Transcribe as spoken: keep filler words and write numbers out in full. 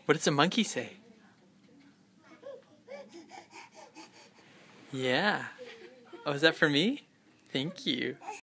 What does a monkey say? Yeah. Oh, is that for me? Thank you.